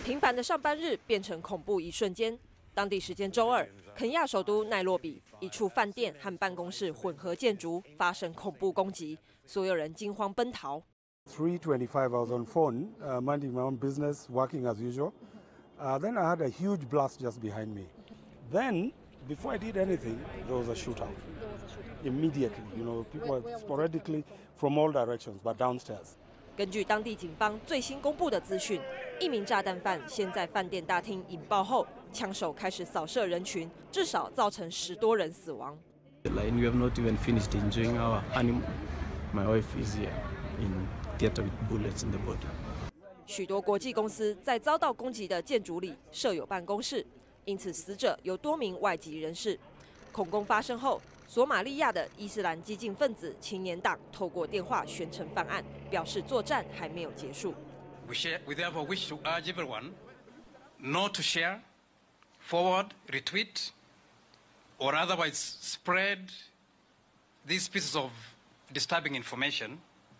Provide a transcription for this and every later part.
平凡的上班日变成恐怖一瞬间。当地时间周二，肯亚首都奈洛比一处饭店和办公室混合建筑发生恐怖攻击，所有人惊慌奔逃。 3:25, I was on phone, minding my own business, working as usual. Then I had a huge blast just behind me. Then, before I did anything, there was a shootout. Immediately, people were sporadically from all directions, but downstairs. 根据当地警方最新公布的资讯，一名炸弹犯先在饭店大厅引爆后，枪手开始扫射人群，至少造成10多人死亡。 We have not even finished enjoying our honeymoon. My wife is here in theater with bullets in the body. 许多国际公司在遭到攻击的建筑里设有办公室，因此死者有多名外籍人士。恐攻发生后，索马利亚的伊斯兰激进分子青年党透过电话宣称犯案，表示作战还没有结束。 We therefore wish to urge everyone not to share, forward, retweet, or otherwise spread these pieces of disturbing information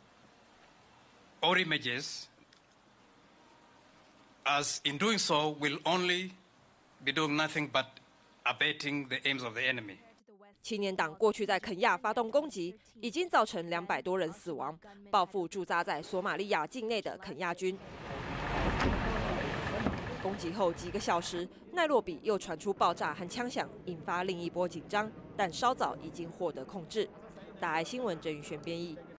or images, as in doing so will only be doing nothing but abating the aims of the enemy. 青年党过去在肯亚发动攻击，已经造成200多人死亡，报复驻扎在索马利亚境内的肯亚军。攻击后几个小时，奈洛比又传出爆炸和枪响，引发另一波紧张，但稍早已经获得控制。大爱新闻郑宇轩编译。